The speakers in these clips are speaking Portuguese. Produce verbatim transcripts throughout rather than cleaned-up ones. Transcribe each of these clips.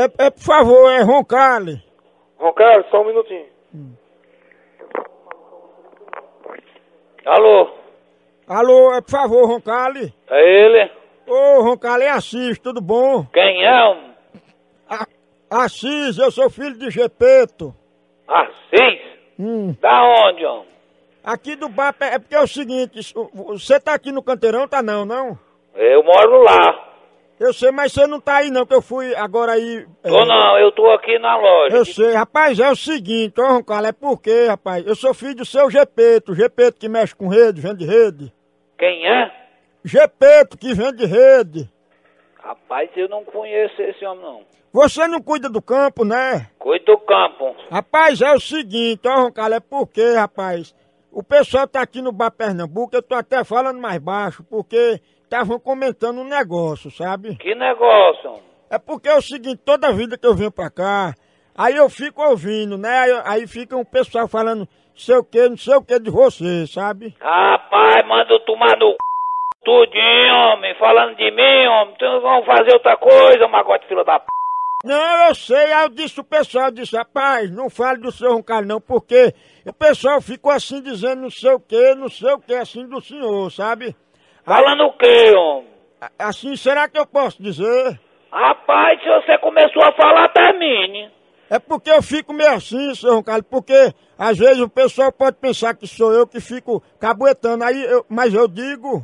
é, é, por favor, é Roncalli. Roncalli, só um minutinho. Hum. Alô? Alô, é por favor, Roncalli. É ele? Ô, Roncalli, é Assis, tudo bom? Quem é? Um... A, Assis, eu sou filho de Gepeto. Assis? Hum. Da onde, homem? Aqui do bar, é porque é o seguinte, você tá aqui no Canteirão, tá não, não? Eu moro lá. Eu sei, mas você não tá aí não, que eu fui agora aí... Tô é... não, eu tô aqui na loja. Eu sei, rapaz, é o seguinte, ó, Roncalli, é porque, rapaz, eu sou filho do seu Gepeto, Gepeto que mexe com rede, vende rede. Quem é? Gepeto que vende rede. Rapaz, eu não conheço esse homem não. Você não cuida do campo, né? Cuido do campo. Rapaz, é o seguinte, ó, Roncalli, é porque, rapaz, o pessoal tá aqui no Bar Pernambuco, eu tô até falando mais baixo, porque... estavam comentando um negócio, sabe? Que negócio? É porque é o seguinte, toda vida que eu venho pra cá, aí eu fico ouvindo, né? Aí, aí fica um pessoal falando não sei o que, não sei o que de você, sabe? Rapaz, manda eu tomar no c... tudinho, homem, falando de mim, homem. Então vamos fazer outra coisa, magote filho da p... Não, eu sei, aí eu disse o pessoal, eu disse, rapaz, não fale do seu Roncalli não, porque o pessoal ficou assim dizendo não sei o que, não sei o que, assim do senhor, sabe? Falando o quê, homem? Assim, será que eu posso dizer? Rapaz, se você começou a falar, termine. É porque eu fico meio assim, seu Roncalli, porque às vezes o pessoal pode pensar que sou eu que fico cabuetando, aí eu, mas eu digo...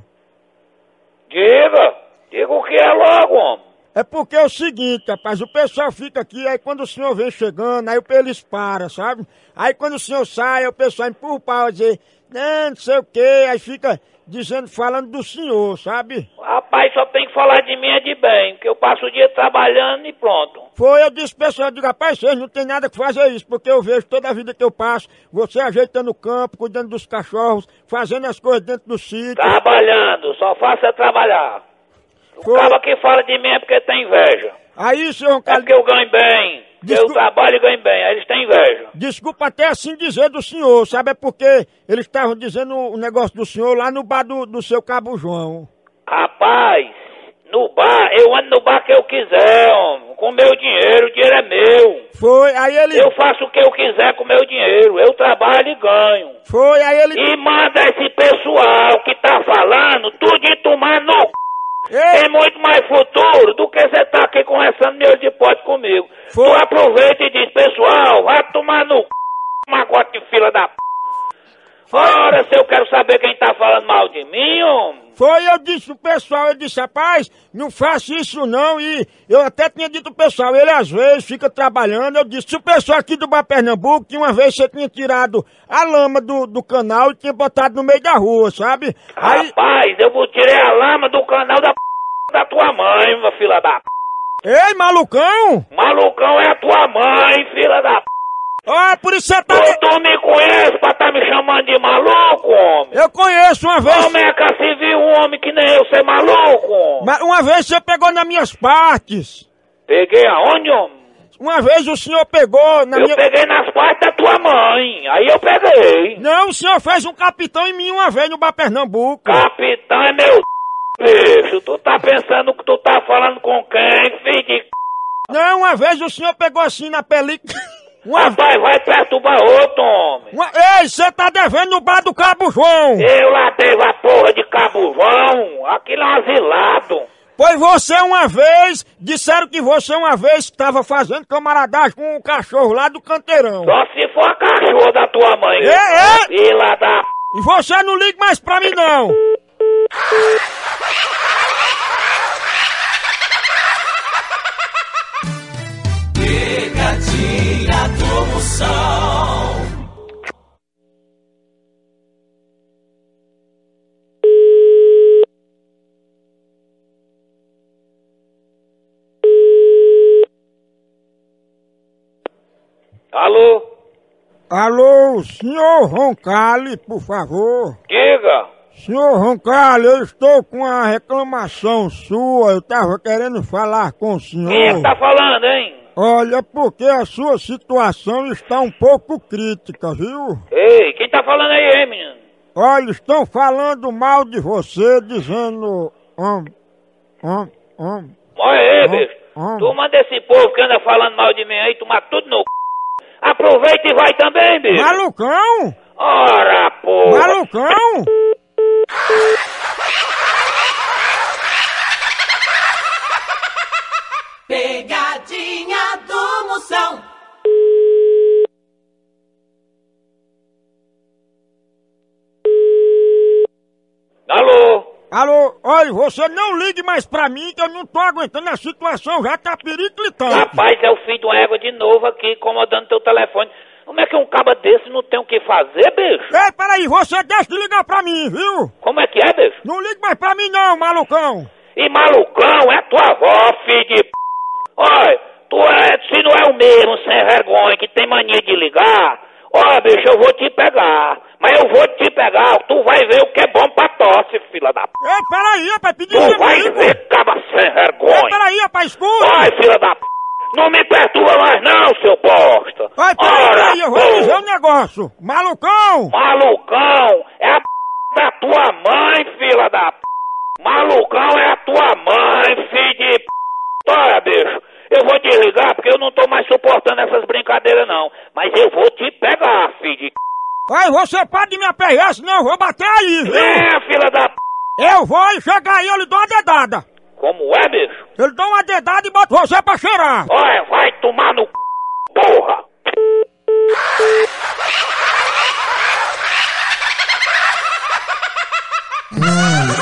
Diga, diga o que é logo, homem. É porque é o seguinte, rapaz, o pessoal fica aqui, aí quando o senhor vem chegando, aí eles param, sabe? Aí quando o senhor sai, o pessoal empurra o pau e diz, não, não sei o quê, aí fica... dizendo, falando do senhor, sabe? Rapaz, só tem que falar de mim é de bem, porque eu passo o dia trabalhando e pronto. Foi, eu disse pro pessoal, eu digo, rapaz, vocês não tem nada que fazer isso, porque eu vejo toda a vida que eu passo, você ajeitando o campo, cuidando dos cachorros, fazendo as coisas dentro do sítio. Trabalhando, só faço é trabalhar. O cara que fala de mim é porque tem inveja. Aí, senhor Roncalli... É porque eu ganho bem. Desculpa... Eu trabalho e ganho bem, aí eles têm inveja. Desculpa até assim dizer do senhor, sabe? É porque eles estavam dizendo o negócio do senhor lá no bar do, do seu Cabo João. Rapaz, no bar, eu ando no bar que eu quiser, homem. Com meu dinheiro, o dinheiro é meu. Foi, aí ele... Eu faço o que eu quiser com meu dinheiro, eu trabalho e ganho. Foi, aí ele... E manda esse pessoal que tá falando tudo de tomar no c... Ei. Tem muito mais futuro do que você tá aqui conversando meu de pote comigo. Foi. Tu aproveita e diz, pessoal, vai tomar no c... magote de fila da p... Ora, se eu quero saber quem tá falando mal de mim, homem. Foi, eu disse pro pessoal, eu disse, rapaz, não faça isso não, e eu até tinha dito pro pessoal, ele às vezes fica trabalhando, eu disse, se o pessoal aqui do Bar Pernambuco, que uma vez você tinha tirado a lama do, do canal e tinha botado no meio da rua, sabe? Aí... Rapaz, eu vou tirar a lama do canal da p... da tua mãe, meu filha da p... Ei, malucão! Malucão é a tua mãe, filha da p... Ah, por isso você tá... Tu, tu me conhece pra tá me chamando de maluco, homem? Eu conheço uma vez... Como é que se viu um homem que nem eu ser maluco, homem? Mas uma vez você pegou nas minhas partes. Peguei aonde, homem? Uma vez o senhor pegou na eu minha... Eu peguei nas partes da tua mãe, aí eu peguei. Não, o senhor fez um capitão em mim uma vez no Bar Pernambuco. Capitão é meu bicho, tu tá pensando que tu tá falando com quem, filho de... Não, uma vez o senhor pegou assim na película... Uma... Rapaz, vai perturbar outro, homem. Uma... Ei, você tá devendo no bar do Cabo João. Eu lá devo a porra de Cabo João. Aquilo é um asilado. Pois você uma vez, disseram que você uma vez estava fazendo camaradagem com um cachorro lá do Canteirão. Só se for a cachorra da tua mãe. Ei, ei! E lá da... E você não liga mais pra mim, não. Pegadinha do Moção. Alô? Alô, senhor Roncalli, por favor. Diga. Senhor Roncalli, eu estou com uma reclamação sua, eu tava querendo falar com o senhor. Quem é que tá falando, hein? Olha, porque a sua situação está um pouco crítica, viu? Ei, quem tá falando aí, hein, menino? Olha, estão falando mal de você, dizendo... Om, om, om. Olha aí, bicho. Hum. Tu manda esse povo que anda falando mal de mim aí tomar tudo no c... Aproveita e vai também, bicho. Malucão! Ora, porra. Malucão! Pegadinha do Moção. Alô? Alô, olha, você não ligue mais pra mim que eu não tô aguentando, a situação já tá periclitante. Rapaz, é o filho de uma égua de novo aqui, incomodando teu telefone. Como é que um caba desse não tem o que fazer, bicho? Ei, peraí, você deixa de ligar pra mim, viu? Como é que é, bicho? Não ligue mais pra mim não, malucão. E malucão, é tua avó, filho de p... Olha, tu é, se não é o mesmo sem vergonha que tem mania de ligar, ó, bicho, eu vou te pegar. Mas eu vou te pegar, tu vai ver o que é bom pra tosse, fila da p... Ei, peraí, rapaz, pedi Tu vai ver, caba sem Ei, vergonha. peraí, rapaz, escuta. Vai, fila da p... Não me perturba mais não, seu bosta. Vai, peraí, Ora, peraí, eu vou pô. dizer um negócio. Malucão! Malucão é a p... da tua mãe, fila da p... Malucão é a tua mãe, filho de p... Olha, bicho, eu vou desligar porque eu não tô mais suportando essas brincadeiras não. Mas eu vou te pegar, filho de p... Vai, você pode me aperrear, senão eu vou bater aí, viu? Venha, fila da p... Eu vou e chegar aí, eu lhe dou uma dedada. Como é, bicho? Eu lhe dou uma dedada e boto você pra cheirar. Olha, vai tomar no c... porra. Hum.